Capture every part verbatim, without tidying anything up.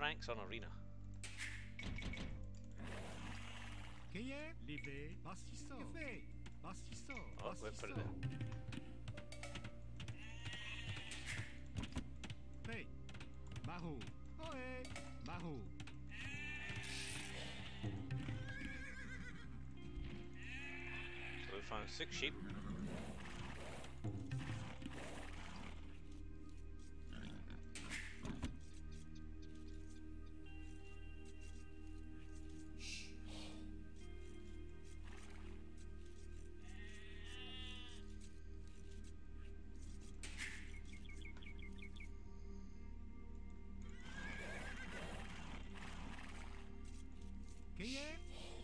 francs on arena. Che live bastisso. Che fai? Bastisso. Oh, we'll put it in. Hey, Mahu. Oh, hey, Mahu. So we found six sheep. Che è?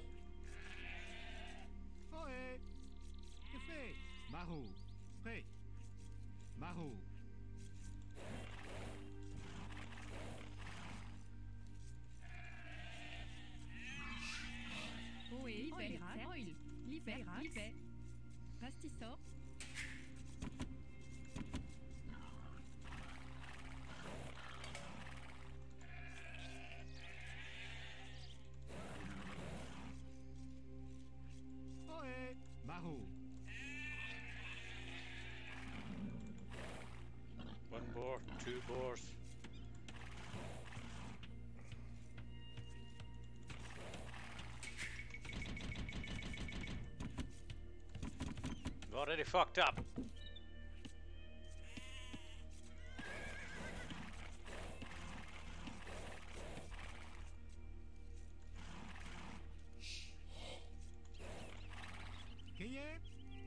Oh, hey. Che fai? Mahu. Hey, Mahu. Oui, libère, oil, libère, libère. Pastisso. Oh, hey, Mahu. One boar, two boars. Already fucked up. Che è?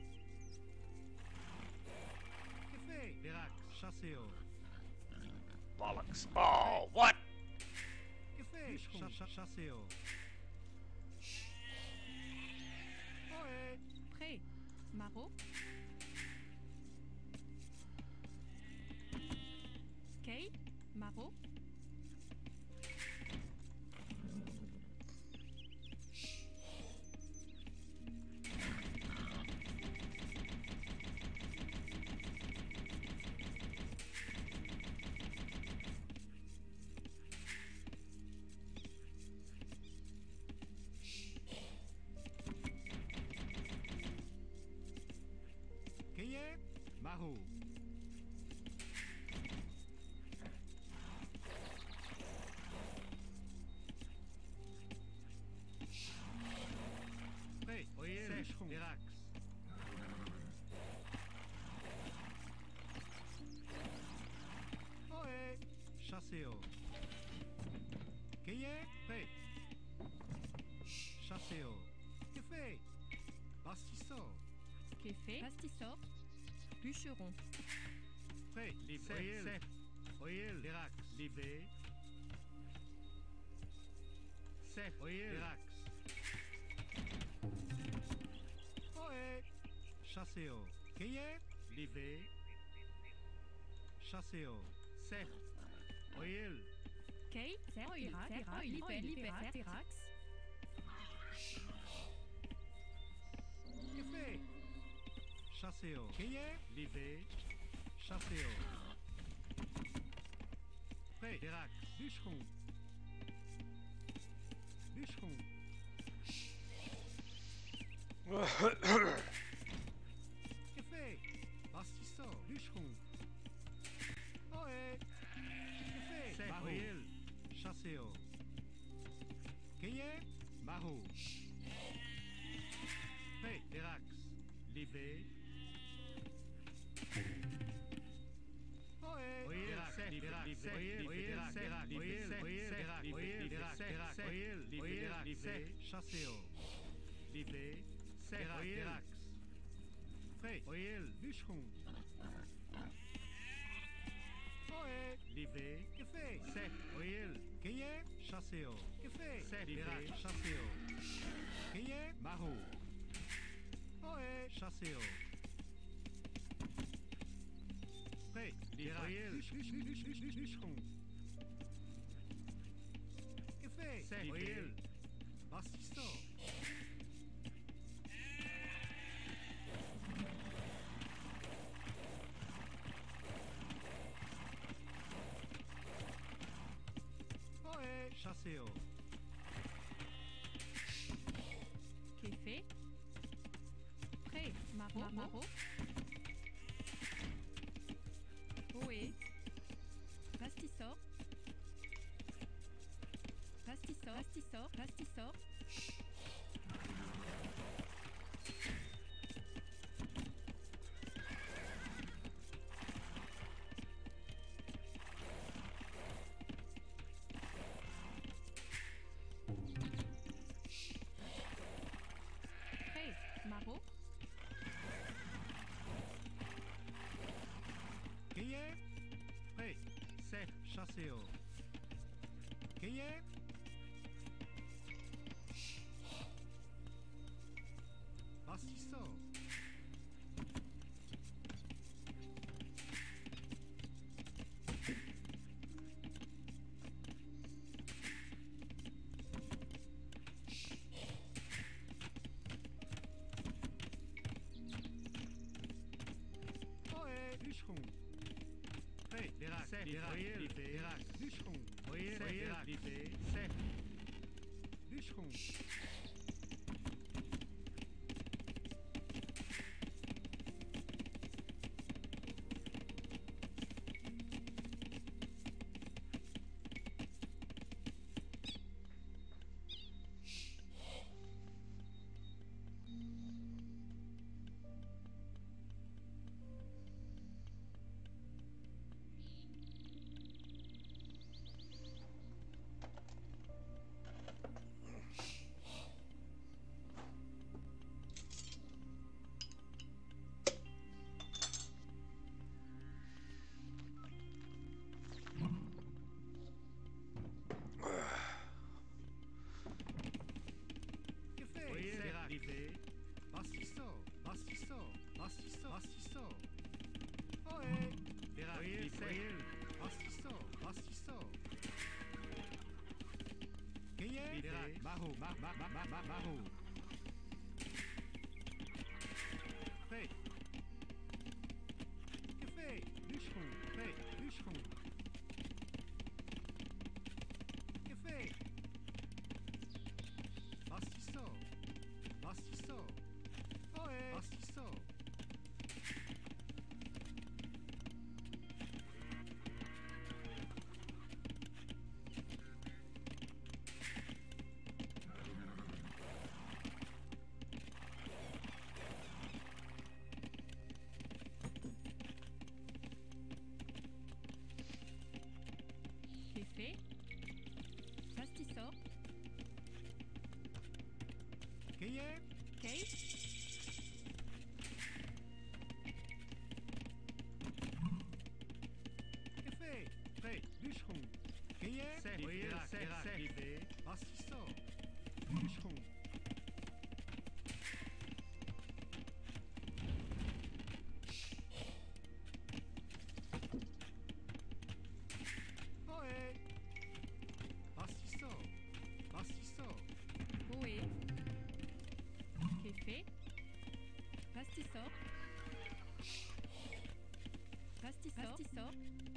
Che fai? Verax, chasseo. Bollocks. Oh, what? Che fai? Chasseo. Oh, hey. Prêt. Maro. Kay. Maro. Che è? Mahu. Hey, oye, Verax. Oh, hey, chasseo. Che è? Hey. Chasseo. Che fai? Bastisso. Qui fait Pastisso. Bûcheron. Hey, live. Oyel, Verax. Live. Sef, oyel, Verax. Oh, hey. Chasseo. Che è? Live. Chasseo. Sef. Oyel. Kay. Oil, oil, libère, libère, Terax. Che fai? Chasseo. Che è? Live. Chasseo. Hey, Verax. Bûcheron. Bûcheron. Che fai? Bastisso. Bûcheron. Oh, hey. Che fai? Sef. Oyel. Chasseo. Che è? Mahu. Hey, Verax. Live. Oh, hey. Oyel, Sef, Verax, Sef, Oyel, Verax, Verax, Oyel, Oyel, Verax, Oyel, Verax, Verax, Oyel, Oyel, Sef, Chasseo. Live. Sef, Verax. Hey, Oyel, Bûcheron. Oh, hey. Live. Che fai? Sef, Oyel. Che è? Chasseo. Che fai? Sef, Verax, Chasseo. Che è? Mahu. Oh, hey. Chasseo. Hey, Oyel. Bûcheron. Che fai? Sef, Oyel. Bastisso. Oh, Ohé, chassez-o. Qu'est fait? Prêt, maro, maro. Ohé. Pastissor. Pastissor, pastissor, pastissor. Prêt, maro. Qu'est-ce? Prêt, c'est chassez-o. Qu'est-ce? Pastissor. Ohé, bûcheron. Prêt, Dérac, Dérac, Dérac, bûcheron. Ohé, Dérac, c'est bûcheron. Pastissor, pastissor, pastissor, pastissor. Ohé, Dérac, pastissor, pastissor. Qu'est-ce? Dérac, maro, mar, mar, mar, mar, mar, maro. Prêt. Que fait? Bûcheron, prêt, bûcheron. Que fait? Pastissor, pastissor. Ohé, pastissor. Qu'est fait? Pastissor. Qu'est-ce? Kate. Que fait? Prêt, bûcheron. Qu'est-ce? C'est, Dérac, Dérac, pastissor. Bûcheron. Ohé. Pastissor, pastissor. Ohé. Qu'est fait? Pastissor. Pastissor. Pastissor.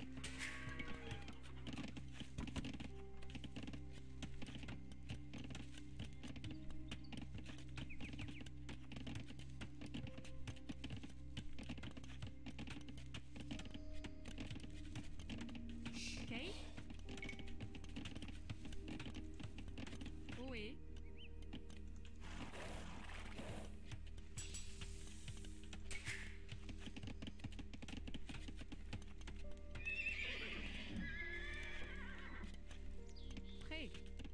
Kate. Ohé. Prêt.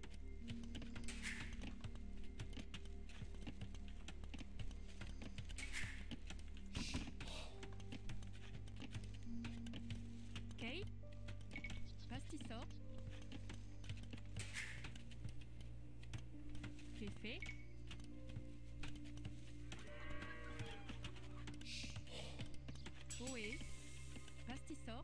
Kate. Pastissor. Qu'est fait? Ohé. Pastissor.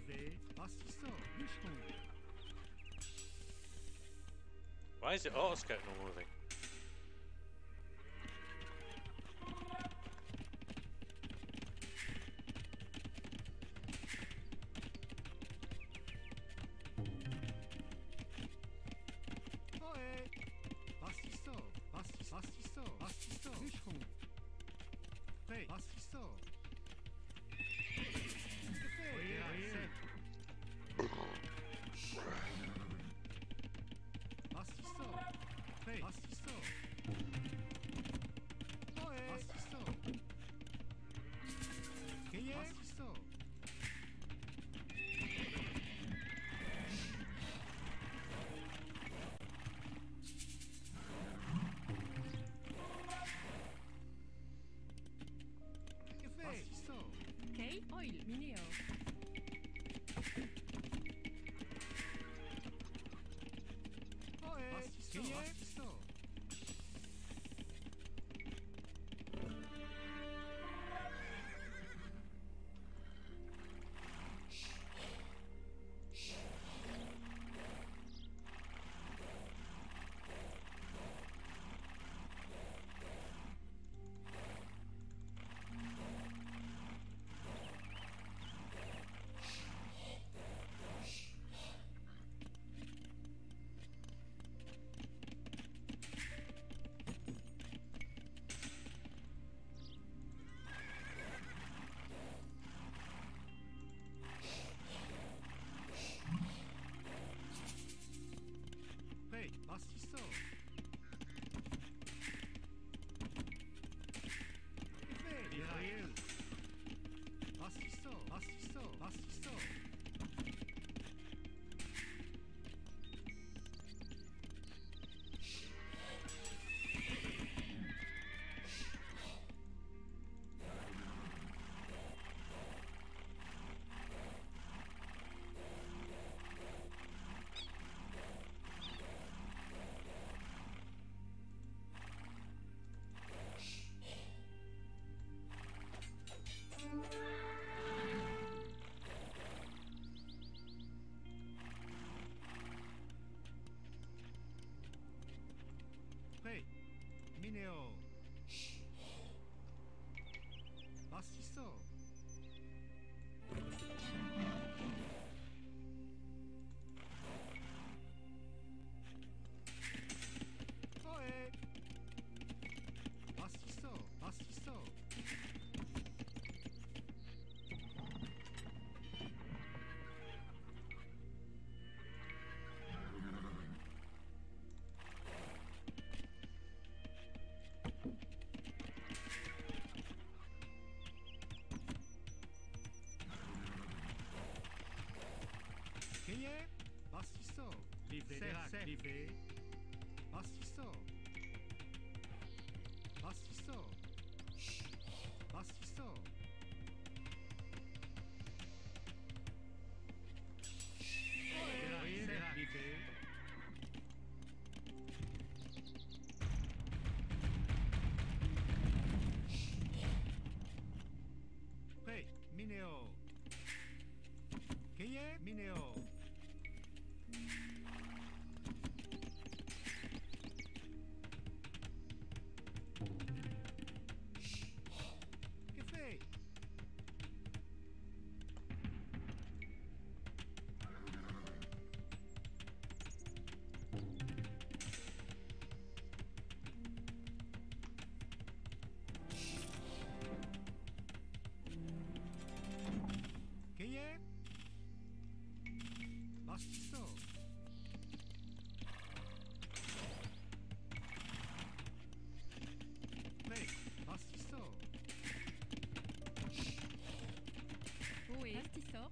livré, assistant, bûcheron. Why is it auto-scout not moving? Ohé! Assistant, assis- assistant, assistant, bûcheron. Prêt, assistant. C'est fait. Voyez, voyez. Assistant. Prêt, assistant. Ohé! Assistant. Criez. Assistant. Que fait? Assistant. Kei oil mineo. Ohé! Criez. Assistant. Prêt, assistant. Que fait? Voyez. Assistant, assistant, assistant. Prêt, minéo. Assistant. Ohé! Assistant, assistant. Criez. Assistant. Livré, Cercle. livré. Assistant. Assistant. Assistant. Voyez, livré. Prêt, minéo. Criez, minéo. Que fait? Criez. Assistant. Prêt, assistant. Ohé. Astisor.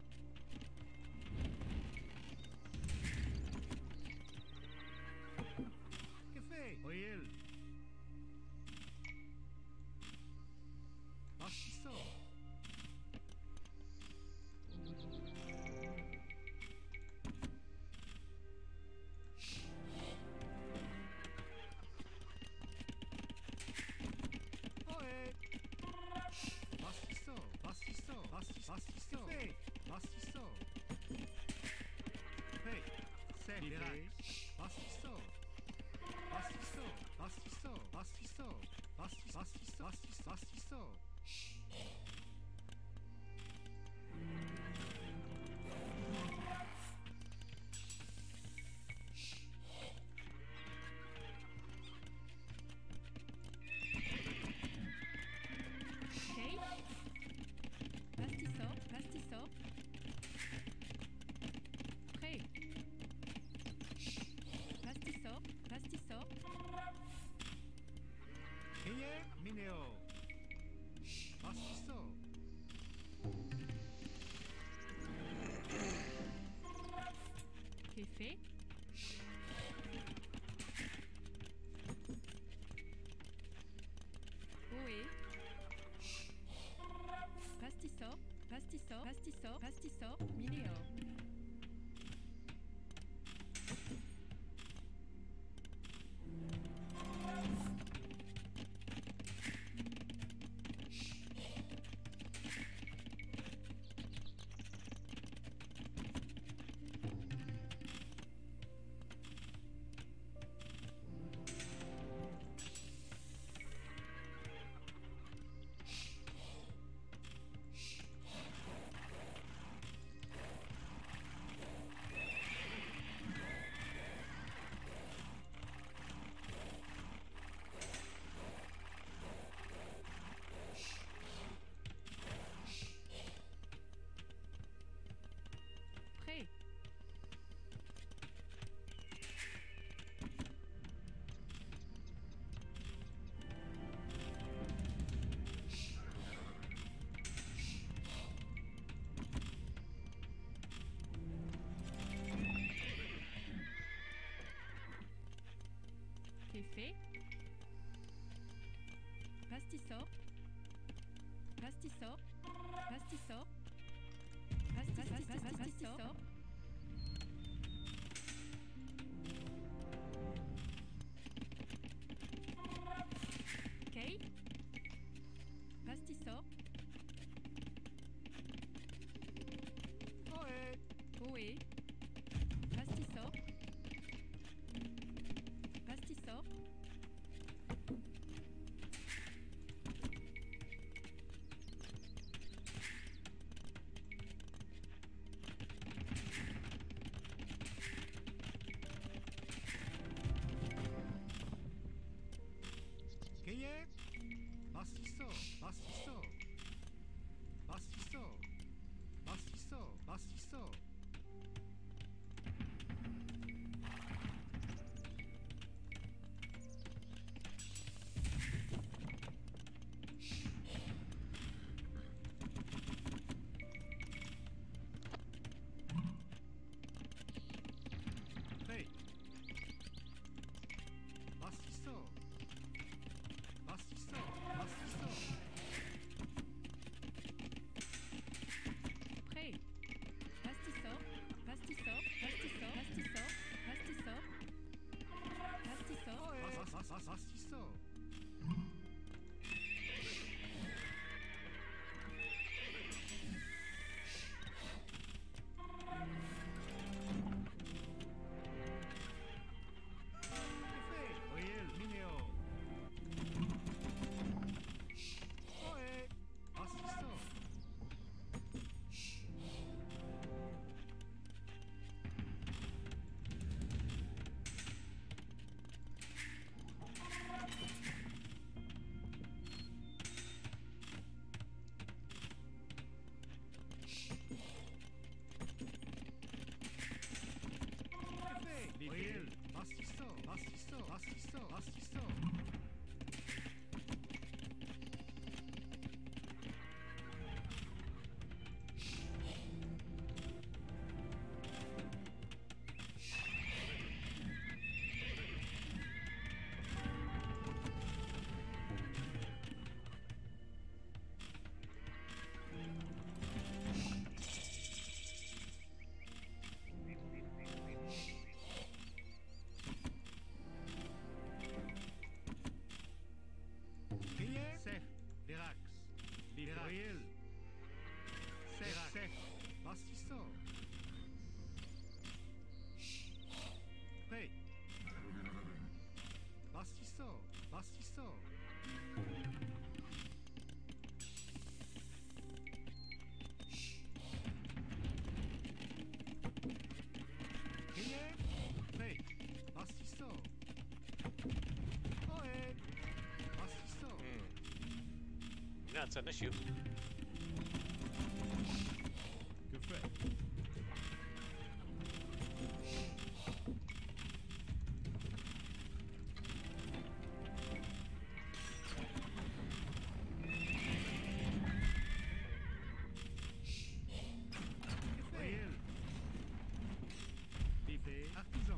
Que fait? Voyez. Assistant. Ohé! Assistant, assistant, assis- assistant. Que fait? Assistant. libéré. Pastisso. Pastisso. Pastisso. Pastisso. Pastisso. Pastisso. Pastisso. Mineo. Pastisso. Che fait? Oui. Pastisso, pastisso, pastisso, pastisso, mineo. Che fait? Pastisso. Pastisso. Pastisso. Pastisso. Pastisso. Ok. Pastisso. Ohé. Oui. Pastisso. Pastisso. Che Pastisso. Pastisso. Pastisso. Pastisso. Pastisso. Hey. Pastisso. Pastisso. Pastisso. Prêt. Pastisso. that's an issue. Que fait? Artisan.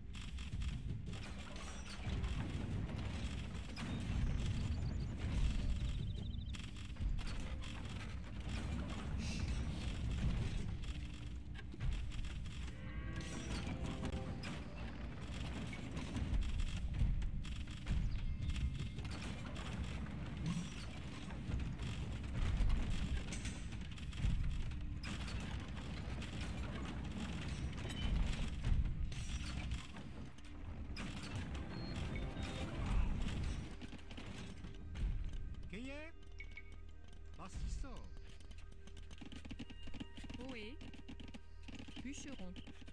Qu'est-ce? Assistant. Ohé. Bûcheron.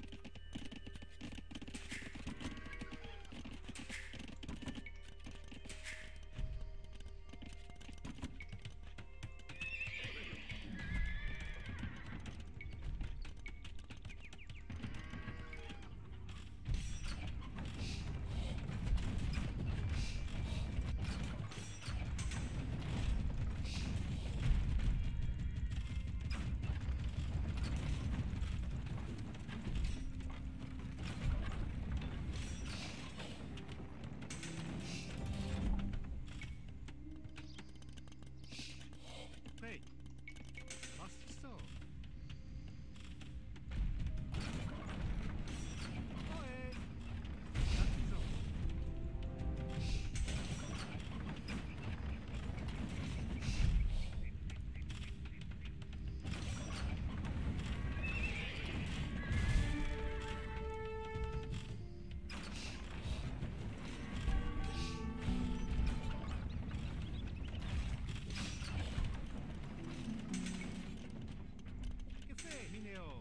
Prêt. Assistant. Ouais. Artisan. Que fait, Minéo?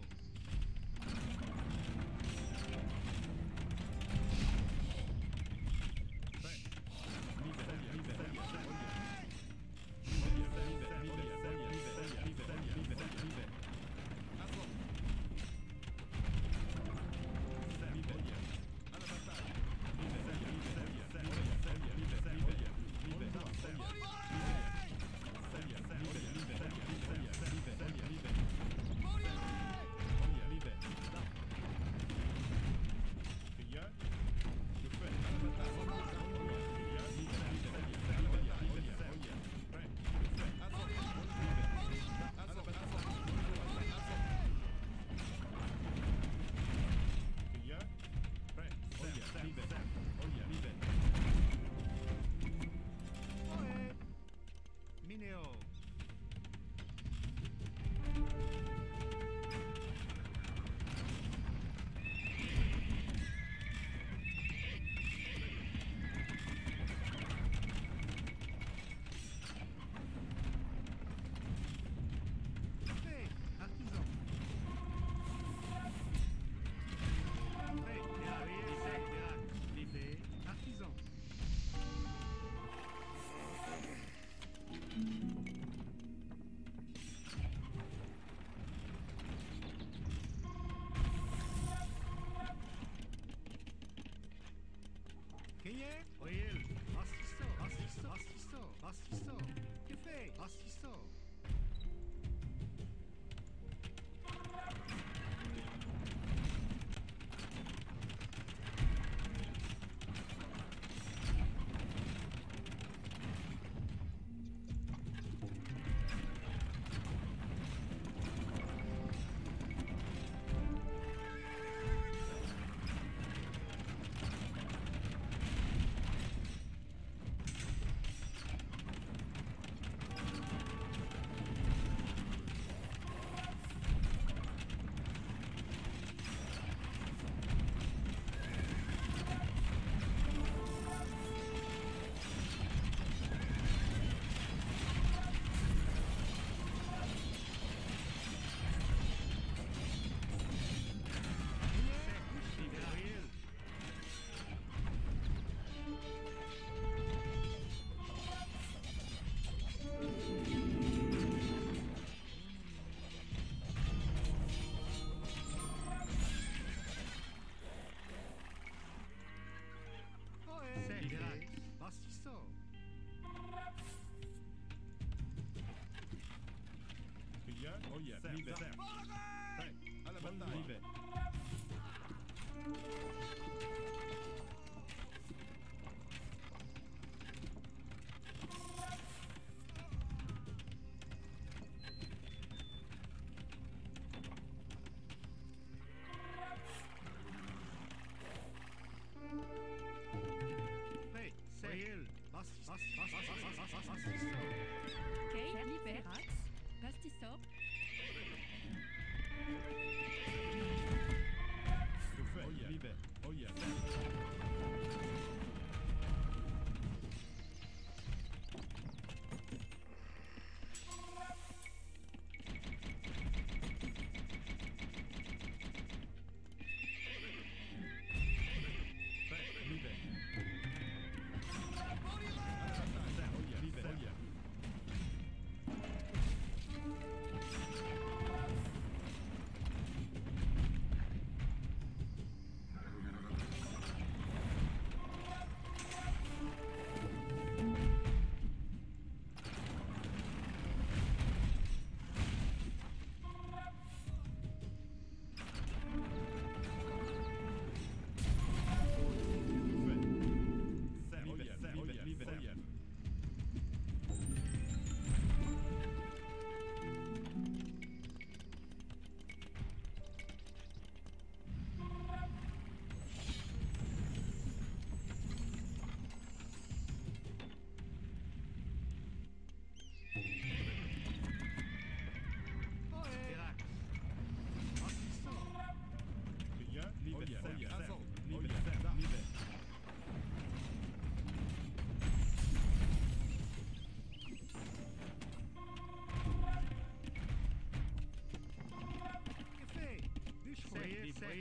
Minéo. Prêt. Artisan. Prêt. Livré. Artisan. Qu'est-ce? Voyelle. Assistant. Assistant. Assistant. Assistant. Que fait? Assistant.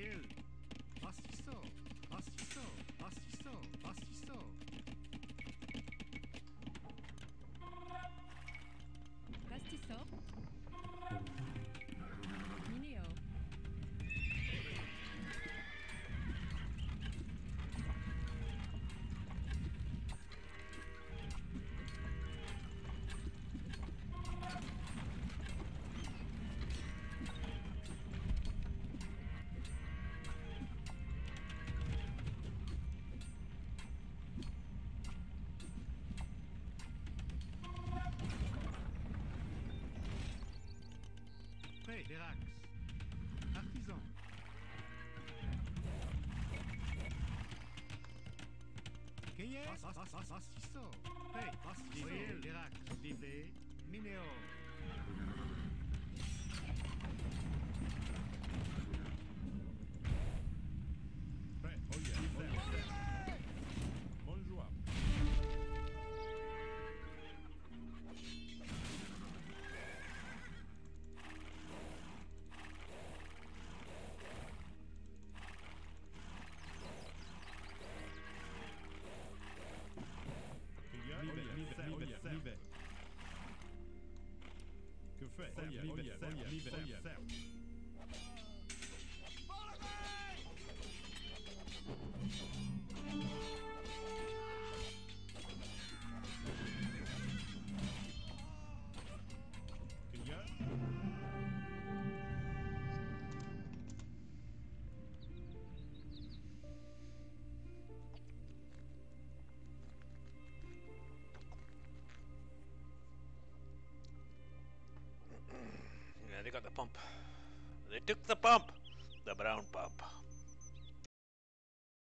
Voyelle. Assisto. Assisto. Assisto. Assisto. Pastisso. Mineo. Prêt, Derax. Artisan. Qu'est-ce? Assisto. Prêt, assisto. Voyelle, Derax. Livré. Mineo. Prêt, voyelle. Bonjour. Que fait? Yeah, they got the pump. They took the pump! The brown pump.